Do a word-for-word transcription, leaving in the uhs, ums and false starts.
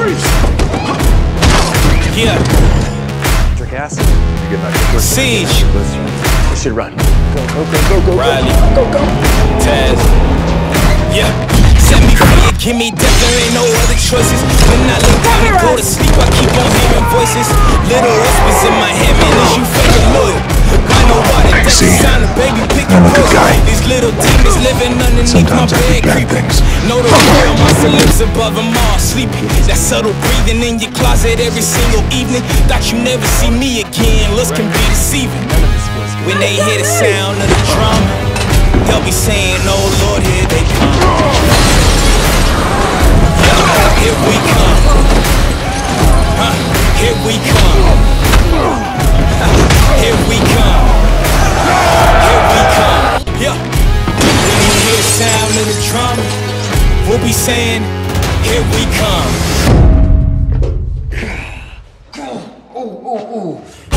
Yeah. Nitric acid. You get back. Siege. We should run. Go, go, go, go, go, Riley. go, go, go. Taz. Yeah. Set me free and give me death, there ain't no other choices. When I lay down and go to sleep, I keep on hearing voices. Little whispers in my head, man, is you fucking loyal? Why nobody that's the sound of baby picking roses? These little demons living underneath my bed creeping. Know the world, my lips above them all sleeping. That subtle breathing in your closet every single evening. Thought you never see me again, looks can be deceiving. When they hear the sound of the drum, they'll be saying, oh Lord, here they come. Here we come. Huh? Here we come. Here we come. Here we come. Yeah. When you hear the sound of the drum, we'll be saying, here we come. Ooh, ooh, ooh.